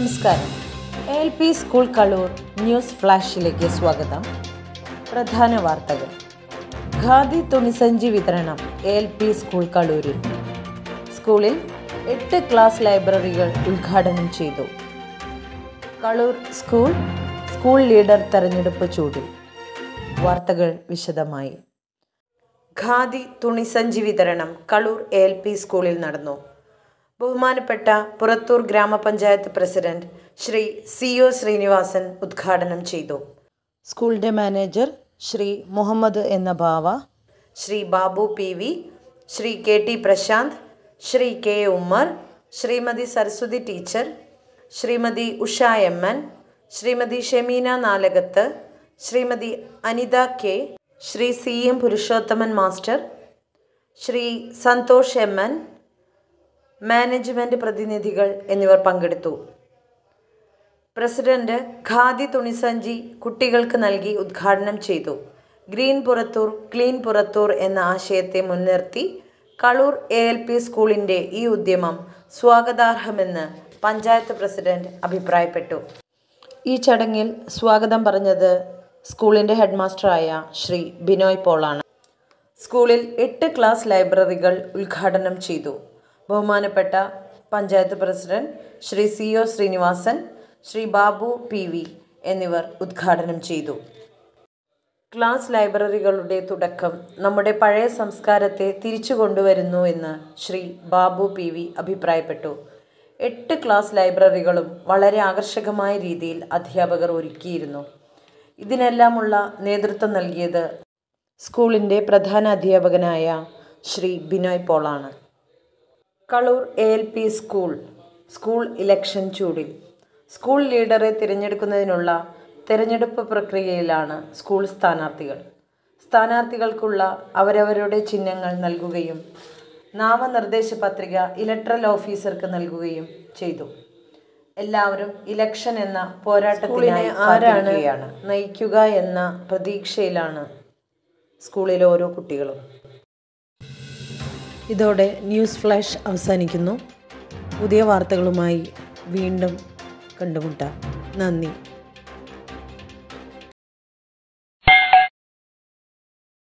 നമസ്കാരം. L P school Kaloor news ഫ്ലാഷിലേക്ക് സ്വാഗതം. പ്രധാന വാർത്തകൾ. ഖാദി തുണിസഞ്ചി വിതരണം എൽ പി സ്കൂൾ കളൂരിൽ. സ്കൂളിൽ 8 ക്ലാസ് ലൈബ്രറികൾ ഉദ്ഘാടനം ചെയ്തു. കളൂർ സ്കൂൾ ലീഡർ തെരഞ്ഞെടുപ്പ് ചൂടിൽ. വാർത്തകൾ വിശദമായി. ഖാദി തുണിസഞ്ചി വിതരണം കളൂർ എൽ പി സ്കൂളിൽ നടന്നു. ബഹുമാനപ്പെട്ട പുറത്തൂർ ഗ്രാമപഞ്ചായത്ത് പ്രസിഡന്റ് ശ്രീ CO ശ്രീനിവാസൻ ഉദ്ഘാടനം ചെയ്തു. സ്കൂളിൻ്റെ മാനേജർ ശ്രീ മുഹമ്മദ് എന്ന Bava, Shri Babu PV, Shri KT Prashanth, Shri K Ummer, Shrimati Saraswathi teacher, Shrimati Usha MN, Shrimati Shemeena Nalakath, Shrimati Anitha K, Shri CM Purushothaman master, Shri Santhosh MN, management പ്രതിനിധികൾ എന്നിവർ പങ്കെടുത്തു. പ്രസിഡന്റ് ഖാദി തുണിസഞ്ചി കുട്ടികൾക്ക് നൽകി ഉദ്ഘാടനം ചെയ്തു. ഗ്രീൻ പുറത്തൂർ ക്ലീൻ പുറത്തൂർ എന്ന ആശയത്തെ മുൻനിർത്തി കളൂർ ALP സ്കൂളിൻ്റെ ഈ ഉദ്യമം സ്വാഗതാർഹമെന്ന് പഞ്ചായത്ത് പ്രസിഡന്റ് അഭിപ്രായപ്പെട്ടു. ഈ ചടങ്ങിൽ സ്വാഗതം പറഞ്ഞത് സ്കൂളിൻ്റെ ഹെഡ്മാസ്റ്ററായ ശ്രീ ബിനോയ് പോളാണ്. സ്കൂളിൽ 8 ക്ലാസ് ലൈബ്രറികൾ ഉദ്ഘാടനം ചെയ്തു. ബഹുമാനപ്പെട്ട panchayat president Shri CO Srinivasan, Shri Babu PV എന്നിവർ ഉദ്ഘാടനം ചെയ്തു. ക്ലാസ് ലൈബ്രറികളുടെ തുടക്കം നമ്മുടെ പഴയ സംസ്കാരത്തെ തിരിച്ചു കൊണ്ടുവരുന്നു എന്ന് ശ്രീ ബാബു PV അഭിപ്രായപ്പെട്ടു. 8 ക്ലാസ് ലൈബ്രറികളും വളരെ ആകർഷകമായ രീതിയിൽ അധ്യാപകർ ഒരുക്കിയിരുന്നു. ഇതിനെല്ലാമുള്ള നേതൃത്വം നൽകിയത് സ്കൂളിൻ്റെ പ്രധാന അധ്യാപകനായ ശ്രീ ബിനോയ് പോളാണ്. കളൂർ ALP സ്കൂൾ ഇലക്ഷൻ ചൂടിൽ. സ്കൂൾ ലീഡറെ തിരഞ്ഞെടുക്കുന്നതിനുള്ള തിരഞ്ഞെടുപ്പ് പ്രക്രിയയിലാണ് സ്കൂൾ സ്ഥാനാർത്ഥികൾക്കുള്ള അവരവരുടെ ചിഹ്നങ്ങൾ നൽകുകയും നാമനിർദ്ദേശ പത്രിക ഇലക്ടറൽ ഓഫീസർക്ക് നൽകുകയും ചെയ്തു. എല്ലാവരും ഇലക്ഷൻ എന്ന പോരാട്ടത്തിനായി ആരാണ് നയിക്കുക എന്ന പ്രതീക്ഷയിലാണ് സ്കൂളിലെ ഓരോ കുട്ടികളും. ഇതോടെ ന്യൂസ് ഫ്ലാഷ് അവസാനിക്കുന്നു. പുതിയ വാർത്തകളുമായി വീണ്ടും കണ്ടുമുട്ടാം. നന്ദി.